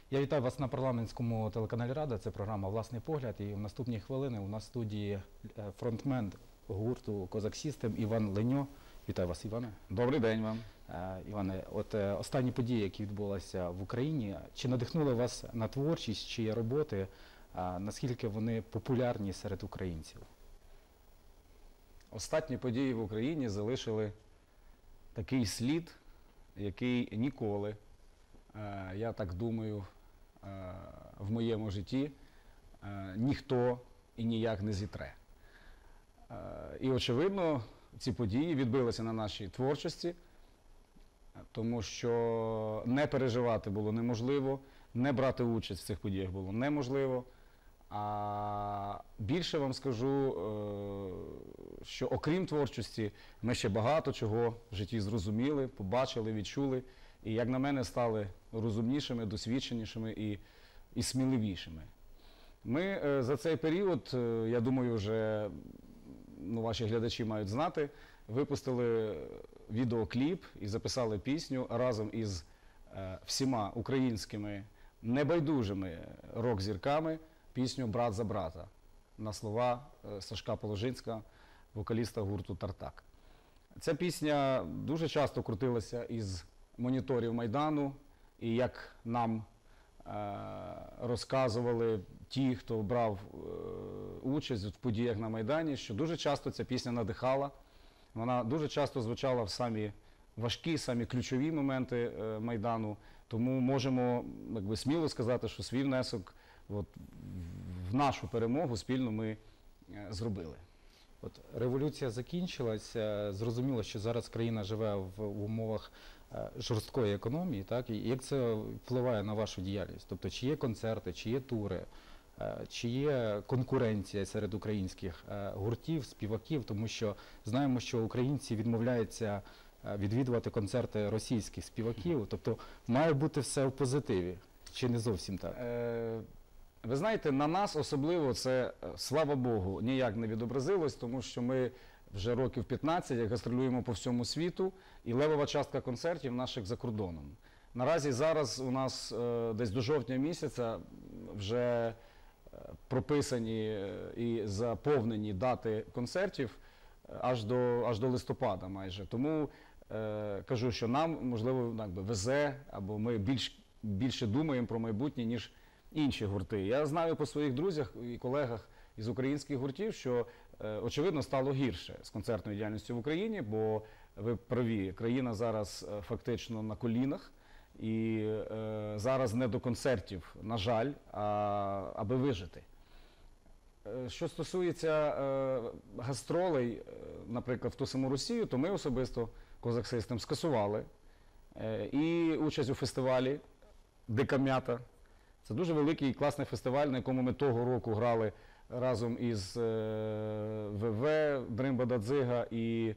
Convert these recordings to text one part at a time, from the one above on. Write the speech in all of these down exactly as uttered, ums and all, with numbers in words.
Я вітаю вас на парламентському телеканалі Рада. Це програма «Власний погляд». І в наступні хвилини у нас в студії фронтмен гурту «Козак Сістем» Іван Леньо. Вітаю вас, Іване. Добрий день вам. Іване, от останні події, які відбулися в Україні, чи надихнули вас на творчість, чи є роботи, наскільки вони популярні серед українців? Останні події в Україні залишили такий слід, який ніколи, я так думаю, в моєму житті ніхто і ніяк не зітре. І, очевидно, ці події відбилися на нашій творчості, тому що не переживати було неможливо, не брати участь в цих подіях було неможливо. А більше вам скажу, що окрім творчості, ми ще багато чого в житті зрозуміли, побачили, відчули. І, як на мене, стали розумнішими, досвідченішими і, і сміливішими. Ми за цей період, я думаю, вже ну, ваші глядачі мають знати, випустили відеокліп і записали пісню разом із е, всіма українськими небайдужими рок-зірками, пісню «Брат за брата» на слова е, Сашка Положинська, вокаліста гурту «Тартак». Ця пісня дуже часто крутилася із моніторів Майдану, і як нам е, розказували ті, хто брав е, участь в подіях на Майдані, що дуже часто ця пісня надихала, вона дуже часто звучала в самі важкі, самі ключові моменти е, Майдану, тому можемо якби, сміло сказати, що свій внесок от, в нашу перемогу спільно ми е, зробили. От революція закінчилася, зрозуміло, що зараз країна живе в, в умовах е, жорсткої економії, так? І як це впливає на вашу діяльність? Тобто, чи є концерти, чи є тури, е, чи є конкуренція серед українських е, гуртів, співаків, тому що знаємо, що українці відмовляються е, відвідувати концерти російських співаків, тобто має бути все в позитиві, чи не зовсім так? Е Ви знаєте, на нас особливо це, слава Богу, ніяк не відобразилось, тому що ми вже років п'ятнадцять як гастролюємо по всьому світу, і левова частка концертів наших за кордоном. Наразі зараз у нас е, десь до жовтня місяця вже прописані і заповнені дати концертів аж до, аж до листопада майже. Тому е, кажу, що нам, можливо, якби, везе, або ми більш, більше думаємо про майбутнє, ніж інші гурти. Я знаю по своїх друзях і колегах із українських гуртів, що, е, очевидно, стало гірше з концертною діяльністю в Україні, бо, ви праві, країна зараз е, фактично на колінах, і е, зараз не до концертів, на жаль, а, аби вижити. Е, що стосується е, гастролей, е, наприклад, в ту саму Росію, то ми особисто, «Козак Систем», скасували е, і участь у фестивалі «Дика м'ята». Це дуже великий і класний фестиваль, на якому ми того року грали разом із е, ВВ, Дримба Дадзига і,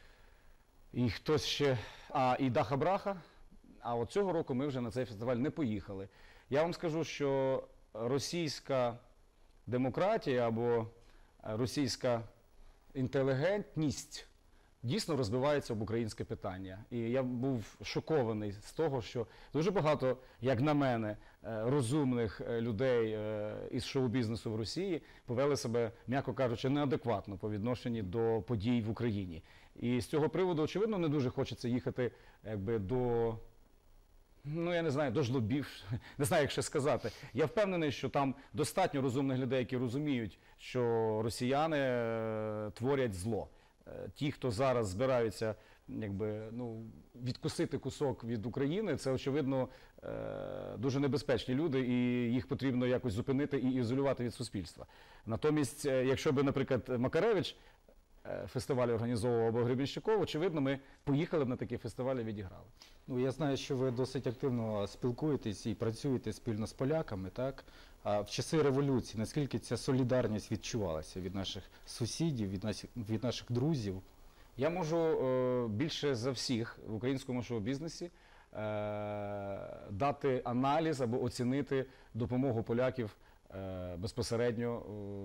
і хтось ще, а, і Даха Браха. А от цього року ми вже на цей фестиваль не поїхали. Я вам скажу, що російська демократія або російська інтелігентність дійсно розбивається об українське питання. І я був шокований з того, що дуже багато, як на мене, розумних людей із шоу-бізнесу в Росії повели себе, м'яко кажучи, неадекватно по відношенню до подій в Україні. І з цього приводу, очевидно, не дуже хочеться їхати якби, до, ну я не знаю, до жлобів, не знаю, як ще сказати. Я впевнений, що там достатньо розумних людей, які розуміють, що росіяни творять зло. Ті, хто зараз збираються якби, ну, відкусити кусок від України, це, очевидно, дуже небезпечні люди, і їх потрібно якось зупинити і ізолювати від суспільства. Натомість, якщо б, наприклад, Макаревич фестиваль організовував або Гребенщиков, очевидно, ми поїхали б на такі фестивалі і відіграли. Ну, я знаю, що ви досить активно спілкуєтесь і працюєте спільно з поляками, так? А в часи революції, наскільки ця солідарність відчувалася від наших сусідів, від наших, від наших друзів? Я можу е, більше за всіх в українському шоу-бізнесі е, дати аналіз або оцінити допомогу поляків е, безпосередньо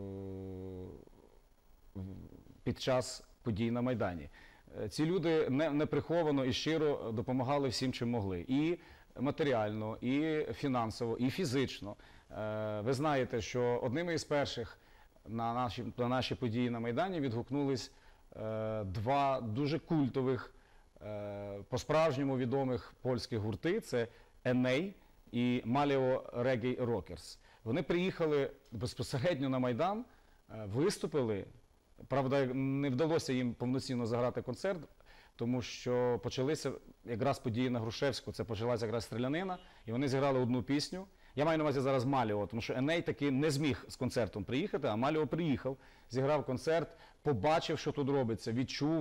е, під час подій на Майдані. Ці люди не, неприховано і щиро допомагали всім, чим могли. І матеріально, і фінансово, і фізично. Е, Ви знаєте, що одними із перших на наші, на наші події на Майдані відгукнулись е, два дуже культових, е, по-справжньому відомих польських гурти. Це Еней і Маліо Регі Рокерс. Вони приїхали безпосередньо на Майдан, е, виступили. Правда, не вдалося їм повноцінно заграти концерт, тому що почалися якраз події на Грушевську, це почалася якраз стрілянина, і вони зіграли одну пісню. Я маю на увазі зараз Маліо, тому що Еней таки не зміг з концертом приїхати, а Маліо приїхав, зіграв концерт, побачив, що тут робиться, відчув,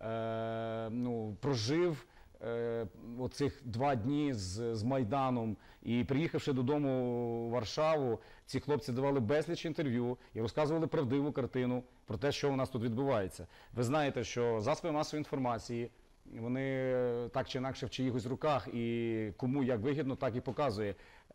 е, ну, прожив е, оцих два дні з, з Майданом. І приїхавши додому у Варшаву, ці хлопці давали безліч інтерв'ю і розказували правдиву картину про те, що у нас тут відбувається. Ви знаєте, що засоби масової інформації, вони так чи інакше в чиїхось руках, і кому як вигідно, так і показує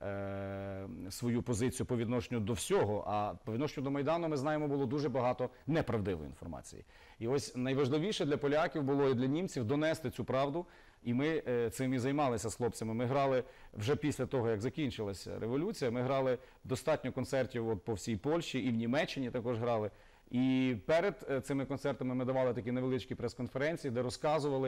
е, свою позицію по відношенню до всього. А по відношенню до Майдану, ми знаємо, було дуже багато неправдивої інформації. І ось найважливіше для поляків було і для німців донести цю правду. І ми е, цим і займалися з хлопцями. Ми грали вже після того, як закінчилася революція, ми грали достатньо концертів от, по всій Польщі, і в Німеччині також грали. І перед е, цими концертами ми давали такі невеличкі прес-конференції, де розказували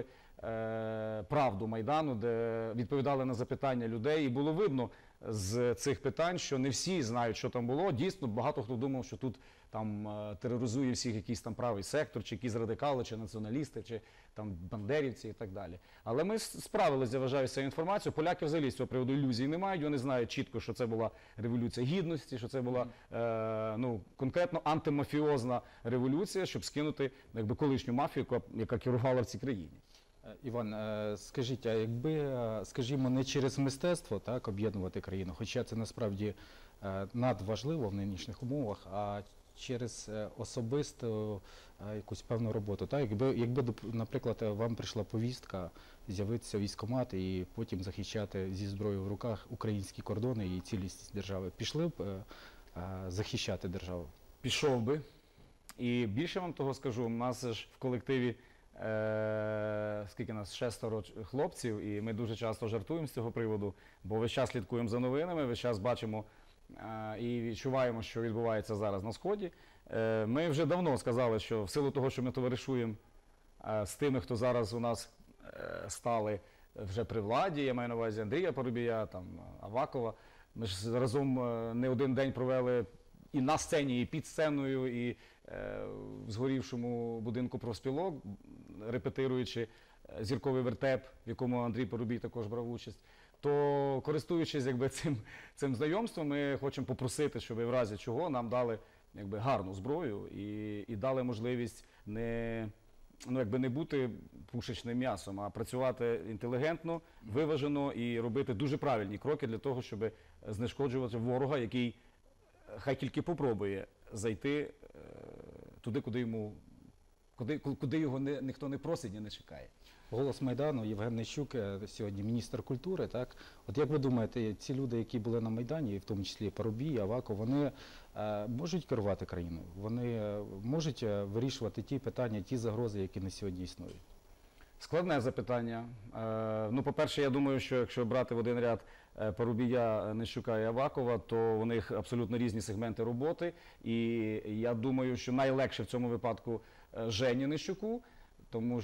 е, правду Майдану, де відповідали на запитання людей. І було видно з цих питань, що не всі знають, що там було. Дійсно, багато хто думав, що тут там е, тероризує всіх якийсь там правий сектор, чи якісь радикали, чи націоналісти, чи там бандерівці і так далі. Але ми справилися, я вважаю, з цією інформацією. Поляки взагалі з цього приводу ілюзій не мають. Вони знають чітко, що це була революція гідності, що це була е, ну, конкретно антимафіозна революція, щоб скинути якби, колишню мафію, яка, яка керувала в цій країні. Іван, е, скажіть, а якби, е, скажімо, не через мистецтво так, об'єднувати країну, хоча це насправді е, надважливо в нинішніх умовах, а через е, особисту е, якусь певну роботу. Так? Якби, якби, доп- наприклад, вам прийшла повістка з'явитися в військкомат і потім захищати зі зброєю в руках українські кордони і цілісність держави, пішли б е, е, захищати державу? Пішов би. І більше вам того скажу, у нас ж в колективі Е, скільки нас, шестеро хлопців, і ми дуже часто жартуємо з цього приводу, бо весь час слідкуємо за новинами, весь час бачимо е, і відчуваємо, що відбувається зараз на Сході. Е, ми вже давно сказали, що в силу того, що ми товаришуємо е, з тими, хто зараз у нас е, стали вже при владі, я маю на увазі Андрія Парубія, там, Авакова, ми ж разом е, не один день провели і на сцені, і під сценою, і е, в згорівшому будинку профспілок, репетируючи зірковий вертеп, в якому Андрій Парубій також брав участь, то, користуючись якби, цим, цим знайомством, ми хочемо попросити, щоб в разі чого нам дали якби, гарну зброю і, і дали можливість не, ну, якби не бути пушечним м'ясом, а працювати інтелігентно, виважено і робити дуже правильні кроки для того, щоб знешкоджувати ворога, який хай тільки попробує зайти е, туди, куди йому, куди, куди його не, ніхто не просить і не чекає. Голос Майдану, Євген Нищук, е, сьогодні міністр культури, так? От як ви думаєте, ці люди, які були на Майдані, в тому числі Парубій, Аваков, вони е, можуть керувати країною? Вони е, можуть е, вирішувати ті питання, ті загрози, які на сьогодні існують? Складне запитання. Е, ну, по-перше, я думаю, що якщо брати в один ряд е, Парубія, Нищука і Авакова, то у них абсолютно різні сегменти роботи. І я думаю, що найлегше в цьому випадку е, Жені Нищуку, тому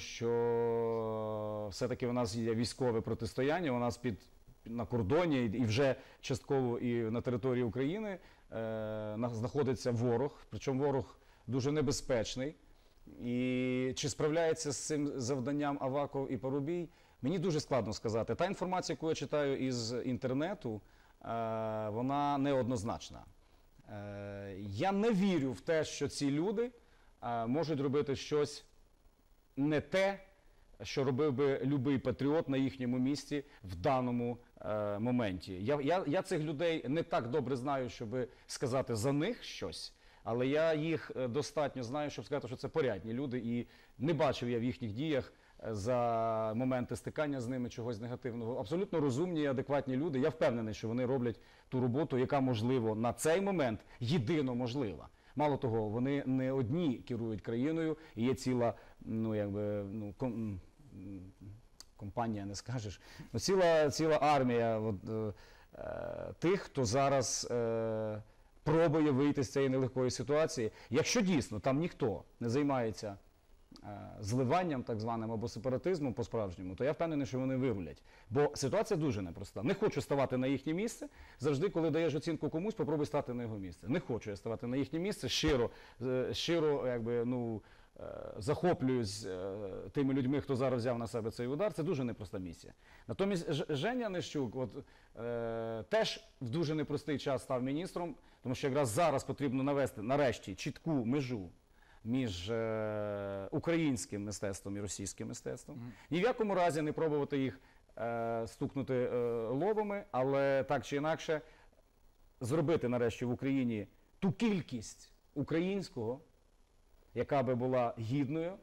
що все-таки у нас є військове протистояння, у нас під, на кордоні і вже частково і на території України е, знаходиться ворог, причому ворог дуже небезпечний. І чи справляється з цим завданням Аваков і Парубій, мені дуже складно сказати. Та інформація, яку я читаю із інтернету, вона неоднозначна. Я не вірю в те, що ці люди можуть робити щось не те, що робив би любий патріот на їхньому місці в даному моменті. Я, я, я цих людей не так добре знаю, щоб сказати за них щось. Але я їх достатньо знаю, щоб сказати, що це порядні люди, і не бачив я в їхніх діях за моменти стикання з ними чогось негативного. Абсолютно розумні і адекватні люди. Я впевнений, що вони роблять ту роботу, яка, можливо, на цей момент єдино можлива. Мало того, вони не одні керують країною, і є ціла, ну, якби, ну, компанія, не скажеш. Ну, ціла, ціла армія от, е, е, тих, хто зараз е, пробує вийти з цієї нелегкої ситуації. Якщо дійсно там ніхто не займається е, зливанням так званим або сепаратизмом по-справжньому, то я впевнений, що вони вирулять. Бо ситуація дуже непроста. Не хочу ставати на їхнє місце. Завжди, коли даєш оцінку комусь, попробуй стати на його місце. Не хочу я ставати на їхнє місце, щиро, е, щиро якби, ну, е, захоплююсь е, тими людьми, хто зараз взяв на себе цей удар. Це дуже непроста місія. Натомість Ж- Женя Нищук от, е, теж в дуже непростий час став міністром, тому що якраз зараз потрібно навести нарешті чітку межу між е, українським мистецтвом і російським мистецтвом. Ні в якому разі не пробувати їх е, стукнути е, лобами, але так чи інакше зробити нарешті в Україні ту кількість українського, яка би була гідною е,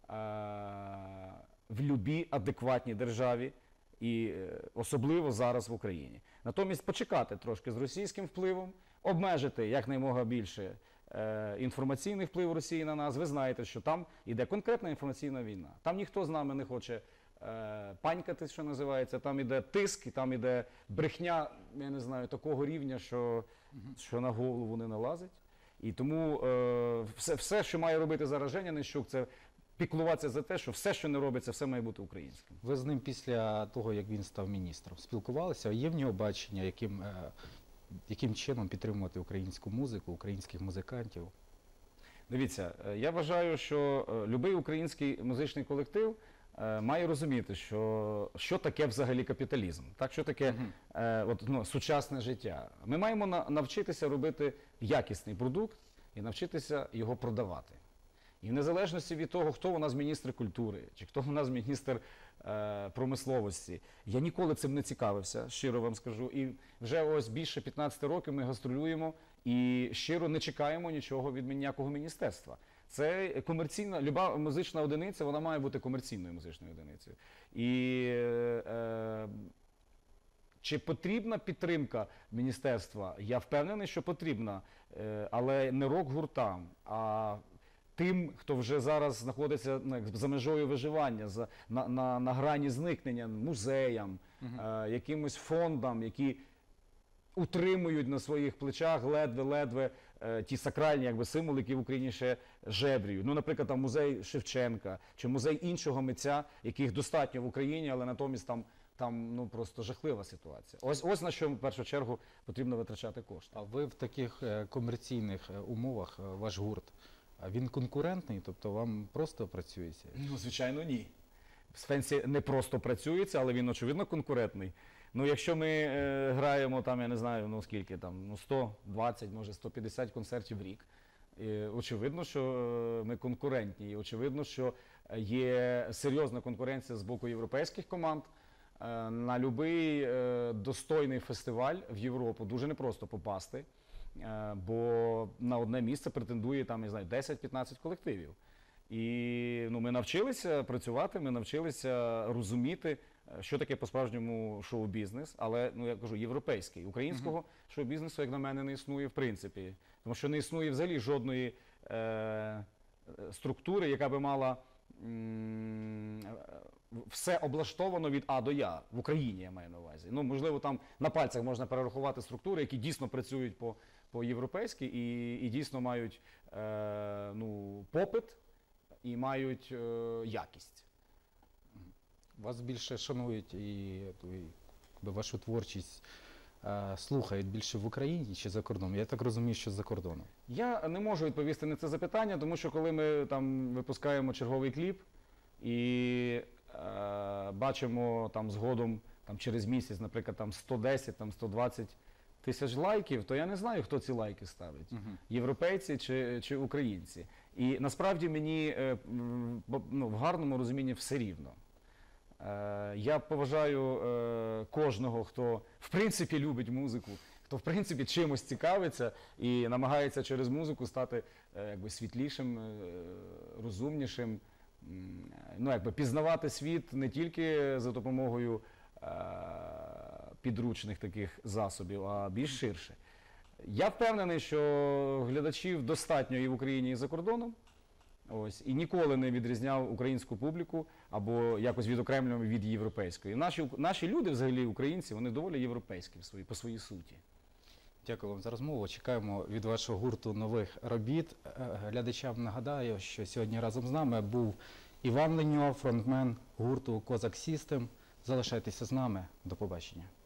в любій адекватній державі, і е, особливо зараз в Україні. Натомість почекати трошки з російським впливом, обмежити якнаймога більше е, інформаційний вплив Росії на нас. Ви знаєте, що там іде конкретна інформаційна війна. Там ніхто з нами не хоче е, панькати, що називається. Там іде тиск, і там іде брехня, я не знаю, такого рівня, що, що на голову не налазить. І тому е, все, все, що має робити зараз Женя Нищук, це піклуватися за те, що все, що не робиться, все має бути українським. Ви з ним після того, як він став міністром, спілкувалися? Є в нього бачення, яким, е, яким чином підтримувати українську музику, українських музикантів? Дивіться, е, я вважаю, що е, будь-який український музичний колектив е, має розуміти, що, що таке взагалі капіталізм, так, що таке е, от, ну, сучасне життя. Ми маємо на, навчитися робити якісний продукт і навчитися його продавати. І в незалежності від того, хто у нас міністр культури, чи хто у нас міністр е, промисловості, я ніколи цим не цікавився, щиро вам скажу. І вже ось більше п'ятнадцяти років ми гастролюємо і щиро не чекаємо нічого від ніякого міністерства. Це комерційна, люба музична одиниця, вона має бути комерційною музичною одиницею. І е, чи потрібна підтримка міністерства? Я впевнений, що потрібна, е, але не рок-гуртам, а тим, хто вже зараз знаходиться ну, як за межою виживання, за, на, на, на грані зникнення, музеям, uh-huh. е, якимось фондам, які утримують на своїх плечах ледве-ледве е, ті сакральні якби, символи, які в Україні ще жебріють. Ну, наприклад, там музей Шевченка чи музей іншого митця, яких достатньо в Україні, але натомість там, там ну, просто жахлива ситуація. Ось, ось на що в першу чергу потрібно витрачати кошти. А ви в таких е, комерційних е, умовах, е, ваш гурт, а він конкурентний, тобто вам просто працюється? Ну, звичайно, ні. В сенсі не просто працюється, але він, очевидно, конкурентний. Ну, якщо ми е, граємо, там, я не знаю, ну, скільки там, ну, сто двадцять, може, сто п'ятдесят концертів в рік, і, очевидно, що е, ми конкурентні. І очевидно, що є серйозна конкуренція з боку європейських команд. Е, на будь-який е, достойний фестиваль в Європу дуже непросто попасти. Бо на одне місце претендує там, не знаю, десять-п'ятнадцять колективів. І ну, ми навчилися працювати, ми навчилися розуміти, що таке по-справжньому шоу-бізнес, але, ну, я кажу, європейський. Українського uh-huh. шоу-бізнесу, як на мене, не існує в принципі. Тому що не існує взагалі жодної е- структури, яка би мала м- все облаштовано від А до Я. В Україні, я маю на увазі. Ну, можливо, там на пальцях можна перерахувати структури, які дійсно працюють по, по-європейськи і, і дійсно мають е, ну, попит і мають е, якість. Вас більше шанують і, і вашу творчість е, слухають більше в Україні чи за кордоном? Я так розумію, що за кордоном. Я не можу відповісти на це запитання, тому що коли ми там випускаємо черговий кліп і е, бачимо там згодом там, через місяць, наприклад, там сто десять, там сто двадцять тисяч лайків, то я не знаю, хто ці лайки ставить. Uh-huh. Європейці чи, чи українці. І насправді мені е, ну, в гарному розумінні все рівно. Е, я поважаю е, кожного, хто в принципі любить музику, хто в принципі чимось цікавиться і намагається через музику стати е, якби, світлішим, е, розумнішим, е, ну, якби, пізнавати світ не тільки за допомогою е, підручних таких засобів, а більш ширше. Я впевнений, що глядачів достатньо і в Україні, і за кордоном. Ось, і ніколи не відрізняв українську публіку або якось відокремлював від європейської. Наші, наші люди, взагалі, українці, вони доволі європейські в свої, по своїй суті. Дякую вам за розмову. Чекаємо від вашого гурту нових робіт. Е, Глядачам нагадаю, що сьогодні разом з нами був Іван Леньо, фронтмен гурту Козак System. Залишайтеся з нами. До побачення.